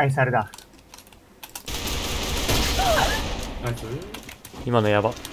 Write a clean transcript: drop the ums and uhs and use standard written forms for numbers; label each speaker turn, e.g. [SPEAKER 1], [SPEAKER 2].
[SPEAKER 1] アイサルだ。
[SPEAKER 2] ナイス。
[SPEAKER 3] 今のやば。